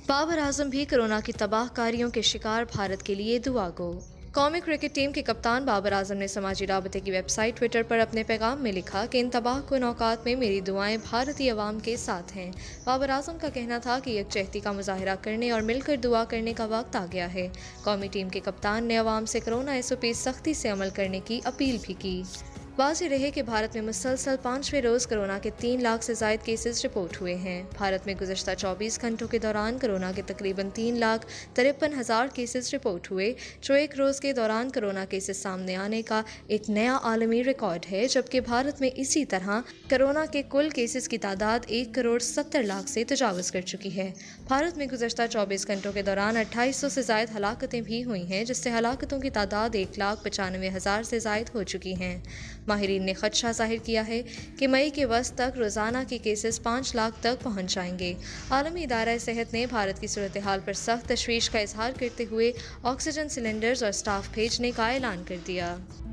बाबर आजम भी कोरोना की तबाहकारियों के शिकार, भारत के लिए दुआ गो। कौमी क्रिकेट टीम के कप्तान बाबर आजम ने समाजी राबते की वेबसाइट ट्विटर पर अपने पैगाम में लिखा कि इन तबाहकुन औकात में मेरी दुआएं भारतीय अवाम के साथ हैं। बाबर आजम का कहना था कि यकजहती का मुजाहरा करने और मिलकर दुआ करने का वक्त आ गया है। कौमी टीम के कप्तान ने अवाम से कोरोना SOP सख्ती से अमल करने की अपील भी की। वाज़ेह रहे कि भारत में मुसलसल 5वें रोज़ कोरोना के 3 लाख से ज़ायद केसेस रिपोर्ट हुए हैं। भारत में गुज़श्ता 24 घंटों के दौरान कोरोना के तकरीबन 3,53,000 केसेस रिपोर्ट हुए, जो एक रोज़ के दौरान कोरोना केसेस सामने आने का एक नया आलमी रिकॉर्ड है। जबकि भारत में इसी तरह कोरोना के कुल केसेस की तादाद 1,70,00,000 से तजावज़ कर चुकी है। भारत में गुज़श्ता 24 घंटों के दौरान 2800 से ज़ायद हलाकतें भी हुई हैं, जिससे हलाकतों की तादाद 1,95,000 से ज़ायद हो चुकी हैं। माहिरीन ने खदशा जाहिर किया है कि मई के वस्त तक रोज़ाना के केसेस 5 लाख तक पहुँच जाएंगे। आलमी इदारा सेहत ने भारत की सूरत हाल पर सख्त तशवीश का इजहार करते हुए ऑक्सीजन सिलेंडर्स और स्टाफ भेजने का ऐलान कर दिया।